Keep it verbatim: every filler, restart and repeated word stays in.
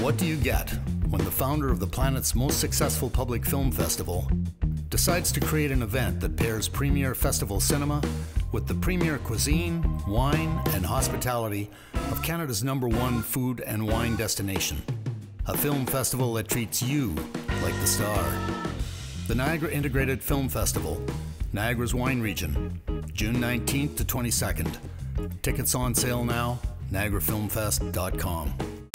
What do you get when the founder of the planet's most successful public film festival decides to create an event that pairs premier festival cinema with the premier cuisine, wine, and hospitality of Canada's number one food and wine destination? A film festival that treats you like the star. The Niagara Integrated Film Festival, Niagara's Wine Region, June nineteenth to twenty-second. Tickets on sale now, niagara film fest dot com.